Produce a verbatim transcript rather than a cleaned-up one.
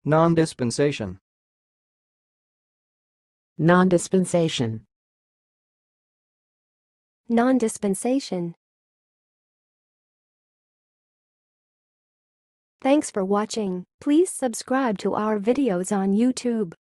Non-dispensation. Non-dispensation. Non-dispensation. Thanks for watching. Please subscribe to our videos on YouTube.